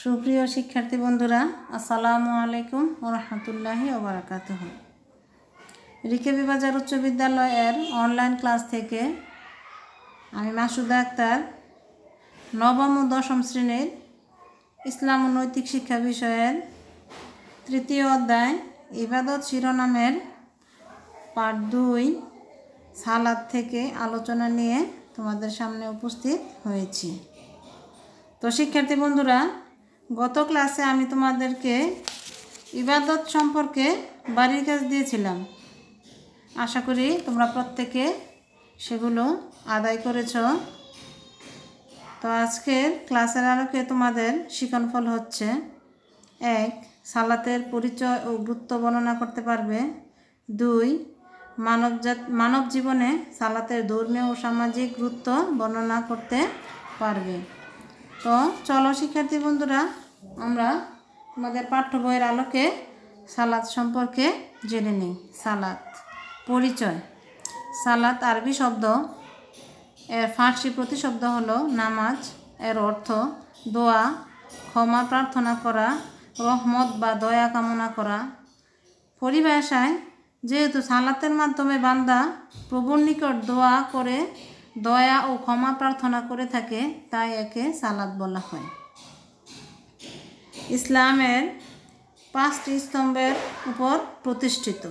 সুপ্রিয় শিক্ষার্থী বন্ধুরা, আসসালামু আলাইকুম ওয়া রাহমাতুল্লাহি ওয়া বারাকাতুহু। রিকেবি বাজার উচ্চ বিদ্যালয়ের অনলাইন ক্লাস থেকে আমি মাসুদা আক্তার নবম ও দশম শ্রেণীর ইসলাম ও নৈতিক শিক্ষা বিষয়ের তৃতীয় অধ্যায় ইবাদত শিরোনামের পার্ট 2 সালাত থেকে আলোচনা নিয়ে তোমাদের সামনে উপস্থিত হয়েছি। তো শিক্ষার্থী বন্ধুরা, গত ক্লাসে আমি তোমাদেরকে ইবাদত সম্পর্কে বাড়ির কাজ দিয়েছিলাম। আশা করি তোমরা প্রত্যেকে সেগুলো আদায় করেছ। তো আজকের ক্লাসের আলোকে তোমাদের শিক্ষণফল হচ্ছে: 1. সালাতের পরিচয় ও গুরুত্ব বর্ণনা করতে পারবে। 2. মানব জীবনে সালাতের ধর্মীয় ও সামাজিক গুরুত্ব বর্ণনা করতে পারবে। তো চলো শিক্ষার্থী বন্ধুরা, আমরা আমাদের পাঠ্য বইয়ের আলোকে সালাত সম্পর্কে জেনে নিই। সালাত পরিচয়: সালাত আরবি শব্দ, এর ফার্সি প্রতিশব্দ হলো নামাজ। এর অর্থ দোয়া, ক্ষমা প্রার্থনা করা, রহমত বা দয়া কামনা করা। পরিভাষায়, যেহেতু সালাতের মাধ্যমে বান্দা প্রভুর নিকট দোয়া করে দয়া ও ক্ষমা প্রার্থনা করে থাকে, তাই একে সালাত বলা হয়। ইসলামের 5টি স্তম্ভের উপর প্রতিষ্ঠিত,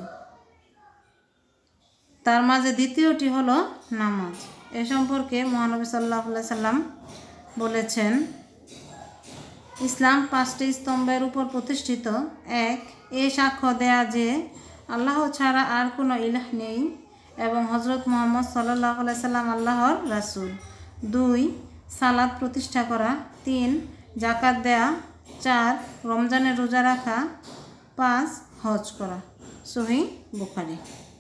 তার মাঝে দ্বিতীয়টি হলো নামাজ। এ সম্পর্কে মহানবী সাল্লাল্লাহু আলাইহি সাল্লাম বলেছেন, ইসলাম 5টি স্তম্ভের উপর প্রতিষ্ঠিত। 1. এই সাক্ষ্য দেয়া যে আল্লাহ ছাড়া আর কোনো ইলাহ নেই এবং হযরত মুহাম্মদ সাল্লাল্লাহু আলাইহি সাল্লাম আল্লাহর রাসূল। 2. সালাত প্রতিষ্ঠা করা। 3. যাকাত দেয়া। 4. রমজানের রোজা রাখা। 5. হজ করা। সহিহ বুখারী।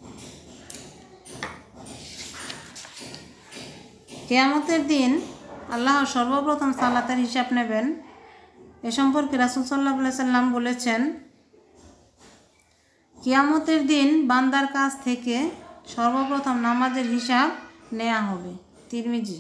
কিয়ামতের দিন আল্লাহ সর্বপ্রথম সালাতের হিসাব নেবেন। এ সম্পর্কে রাসূল সাল্লাল্লাহু আলাইহি সাল্লাম বলেছেন, কিয়ামতের দিন বান্দার কাছ থেকে সর্বপ্রথম নামাজের হিসাব নেওয়া হবে। তিরমিজি।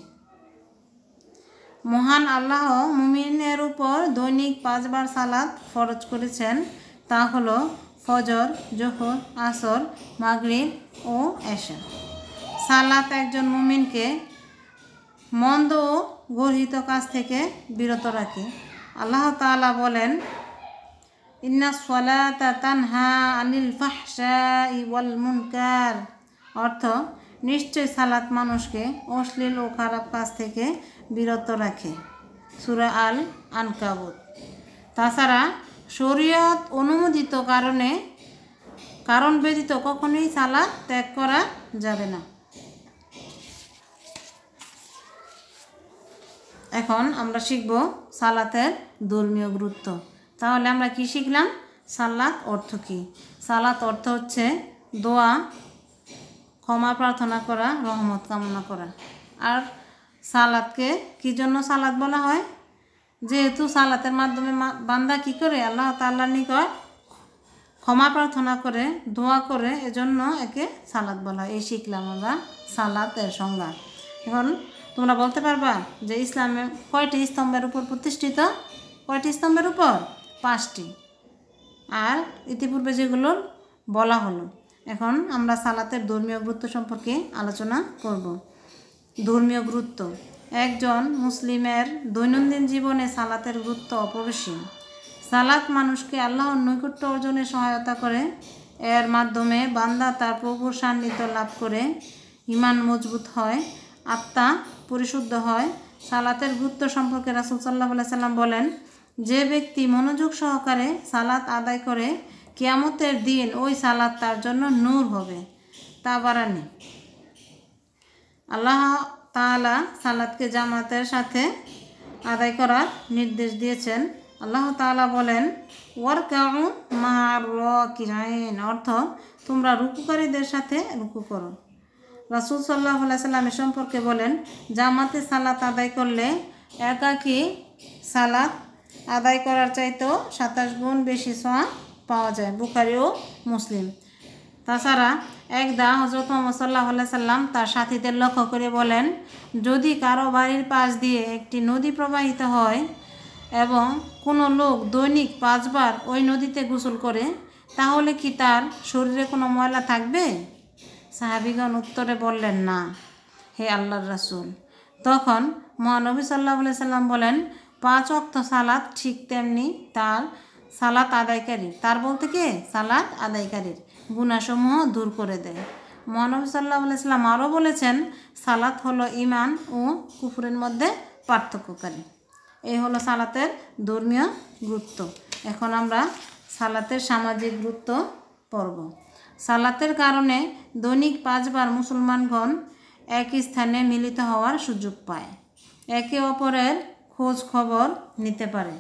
মহান আল্লাহ মুমিনের উপর দৈনিক 5 বার সালাত ফরজ করেছেন। তা হলো ফজর, যোহর, আসর, মাগরিব ও এশা। সালাত একজন মুমিনকে মন্দ ও গর্হিত কাজ থেকে বিরত রাখে। আল্লাহ তাআলা বলেন, ইন্নাস সালাতা তানহা আনিল ফাহশাই ওয়াল মুনকার। অর্থ, নিশ্চয় সালাত মানুষকে অশ্লীল ও খারাপ কাজ থেকে বিরত রাখে। সূরা আল আনকাবুত। তাছাড়া শরীয়ত অনুমোদিত কারণ ব্যতীত কখনোই সালাত ত্যাগ করা যাবে না। এখন আমরা শিখব সালাতের ধর্মীয় গুরুত্ব। তাহলে আমরা কি শিখলাম? সালাত অর্থ কি? সালাত অর্থ হচ্ছে দোয়া, ক্ষমা প্রার্থনা করা, রহমত কামনা করা। আর সালাতকে কি জন্য সালাত বলা হয়? যেহেতু সালাতের মাধ্যমে বান্দা কি করে? আল্লাহ তাআলার নিকট ক্ষমা প্রার্থনা করে, দোয়া করে, এজন্য একে সালাত বলা হয়। এই শিখলাম আমরা সালাতের সংজ্ঞা। এখন তোমরা বলতে পারবা যে ইসলামে কয়টি স্তম্ভের উপর প্রতিষ্ঠিত? কয়টি স্তম্ভের উপর? 5টি। আর ইতিপূর্বে যেগুলো বলা হলো। এখন আমরা সালাতের ধর্মীয় গুরুত্ব সম্পর্কে আলোচনা করব। ধর্মীয় গুরুত্ব: একজন মুসলিমের দৈনন্দিন জীবনে সালাতের গুরুত্ব অপরিসীম। সালাত মানুষকে আল্লাহর নৈকট্য অর্জনে সহায়তা করে। এর মাধ্যমে বান্দা তার প্রভুর সান্নিধ্য লাভ করে, ঈমান মজবুত হয়, আত্মা পরিশুদ্ধ হয়। সালাতের গুরুত্ব সম্পর্কে রাসূল সাল্লাল্লাহু আলাইহি সাল্লাম বলেন, যে ব্যক্তি মনোযোগ সহকারে সালাত আদায় করে, কিয়ামতের দিন ওই সালাত তার জন্য নূর হবে। তাবারানী। আল্লাহ তাআলা সালাতকে জামাতের সাথে আদায় করার নির্দেশ দিয়েছেন। আল্লাহ তাআলা বলেন, ওয়ারকাউ মা'আর রাকিঈন। অর্থ, তোমরা রুকুকারীদের সাথে রুকু করো। রাসূল সাল্লাল্লাহু আলাইহি সাল্লাম এ সম্পর্কে বলেন, জামাতে সালাত আদায় করলে একাকী সালাত আদায় করার চাইতেও 27 গুণ বেশি সওয়াব পাওয়া যায়। বুখারী ও মুসলিম। তাছাড়া একদা হযরত মুহাম্মদ সাল্লাল্লাহু আলাইহি সাল্লাম তার সাথীদের লক্ষ্য করে বলেন, যদি কারো বাড়ির পাশ দিয়ে একটি নদী প্রবাহিত হয় এবং কোনো লোক দৈনিক 5 বার ওই নদীতে গোসল করে তাহলে কি তার শরীরে কোনো ময়লা থাকবে? সাহাবীগণ উত্তরে বললেন, না হে আল্লাহর রাসূল। তখন মহানবী সাল্লাল্লাহু আলাইহি সাল্লাম বলেন, 5 ওয়াক্ত সালাত ঠিক তেমনি তার সালাত আদায়কারীর, তার বলতে কি সালাত আদায়কারীর গুনাহসমূহ দূর করে দেয়। মহানবী সাল্লাল্লাহু আলাইহি সাল্লাম আরও বলেছেন, সালাত হলো ঈমান ও কুফরের মধ্যে পার্থক্যকারী। এই হলো সালাতের ধর্মীয় গুরুত্ব। এখন আমরা সালাতের সামাজিক গুরুত্ব পড়ব। সালাতের কারণে দৈনিক 5 বার মুসলমানগণ একই স্থানে মিলিত হওয়ার সুযোগ পায়, একে অপরের খোঁজ খবর নিতে পারে,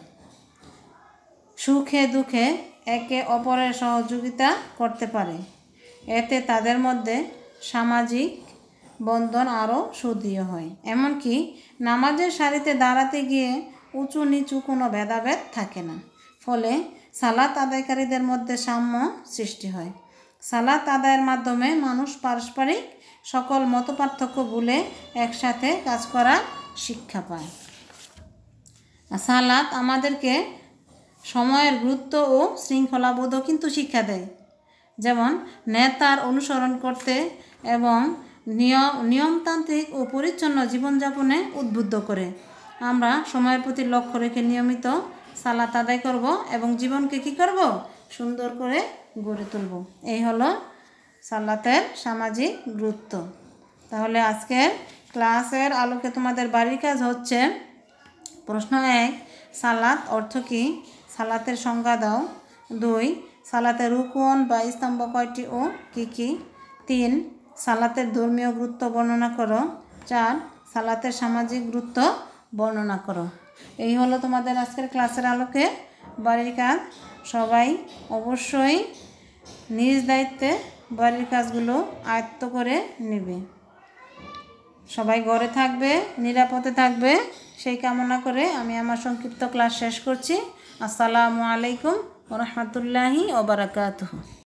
সুখে দুঃখে একে অপরের সহযোগিতা করতে পারে। এতে তাদের মধ্যে সামাজিক বন্ধন আরও সুদৃঢ় হয়। এমনকি নামাজের সারিতে দাঁড়াতে গিয়ে উঁচু নিচু কোনো ভেদাভেদ থাকে না। ফলে সালাত আদায়কারীদের মধ্যে সাম্য সৃষ্টি হয়। সালাত আদায়ের মাধ্যমে মানুষ পারস্পরিক সকল মতপার্থক্য ভুলে একসাথে কাজ করার শিক্ষা পায়। সালাত আমাদেরকে সময়ের গুরুত্ব ও শৃঙ্খলাবোধও কিন্তু শিক্ষা দেয়। যেমন নেতার অনুসরণ করতে এবং নিয়মতান্ত্রিক ও পরিচ্ছন্ন জীবনযাপনে উদ্বুদ্ধ করে। আমরা সময়ের প্রতি লক্ষ্য রেখে নিয়মিত সালাত আদায় করব এবং জীবনকে কী করব? সুন্দর করে গড়ে তুলব। এই হলো সালাতের সামাজিক গুরুত্ব। তাহলে আজকের ক্লাসের আলোকে তোমাদের বাড়ির কাজ হচ্ছে, প্রশ্ন 1, সালাত অর্থ কী? সালাতের সংজ্ঞা দাও। 2, সালাতের রুকন বা স্তম্ভ কয়টি ও কী কী? 3, সালাতের ধর্মীয় গুরুত্ব বর্ণনা করো। 4, সালাতের সামাজিক গুরুত্ব বর্ণনা করো। এই হলো তোমাদের আজকের ক্লাসের আলোকে বাড়ির কাজ। সবাই অবশ্যই নিজ দায়িত্বে বাড়ির কাজগুলো আয়ত্ত করে নেবে। সবাই ঘরে থাকবে, নিরাপদে থাকবে, সেই কামনা করে আমি আমার সংক্ষিপ্ত ক্লাস শেষ করছি। আসসালামু আলাইকুম ওয়া রাহমাতুল্লাহি ওয়া বারাকাতুহু।